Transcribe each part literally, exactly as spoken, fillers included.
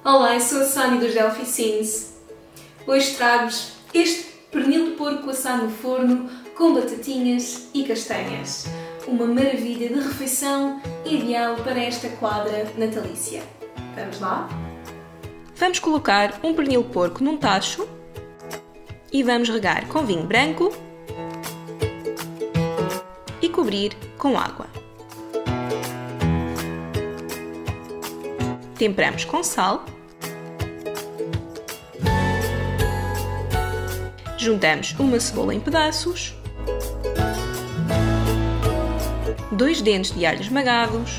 Olá, eu sou a Sónia dos Delphi Scenes. Hoje trago-vos este pernil de porco assado no forno com batatinhas e castanhas. Uma maravilha de refeição ideal para esta quadra natalícia. Vamos lá? Vamos colocar um pernil de porco num tacho e vamos regar com vinho branco e cobrir com água. Temperamos com sal. Juntamos uma cebola em pedaços, dois dentes de alho esmagados,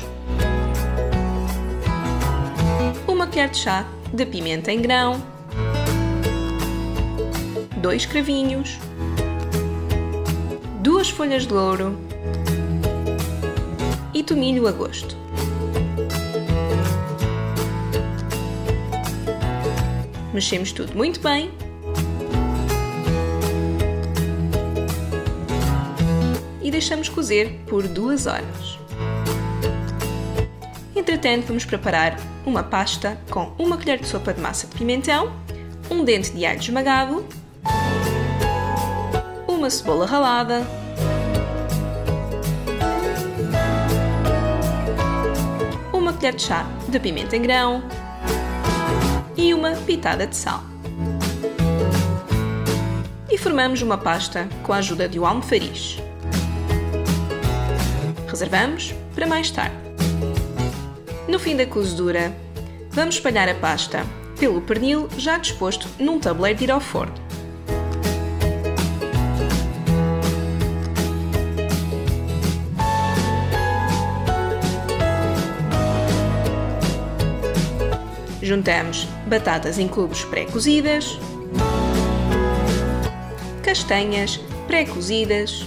uma colher de chá de pimenta em grão, dois cravinhos, duas folhas de louro e tomilho a gosto. Mexemos tudo muito bem. E deixamos cozer por duas horas. Entretanto, vamos preparar uma pasta com uma colher de sopa de massa de pimentão, um dente de alho esmagado, uma cebola ralada, uma colher de chá de pimenta em grão e uma pitada de sal. E formamos uma pasta com a ajuda de um almofariz. Reservamos para mais tarde. No fim da cozedura, vamos espalhar a pasta pelo pernil já disposto num tabuleiro de ir ao forno. Juntamos batatas em cubos pré-cozidas, castanhas pré-cozidas,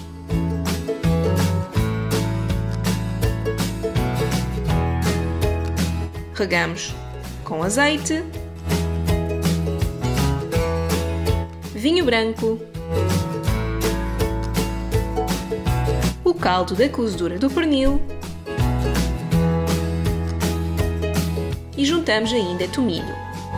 regamos com azeite, vinho branco, o caldo da cozedura do pernil e juntamos ainda tomilho.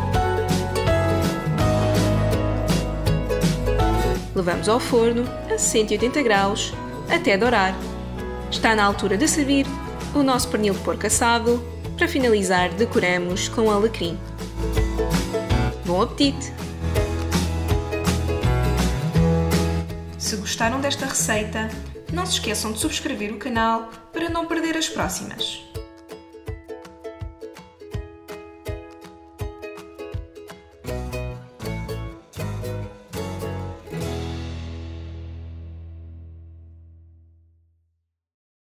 Levamos ao forno a cento e oitenta graus até dourar. Está na altura de servir o nosso pernil de porco assado. Para finalizar, decoramos com alecrim. Bom apetite! Se gostaram desta receita, não se esqueçam de subscrever o canal para não perder as próximas.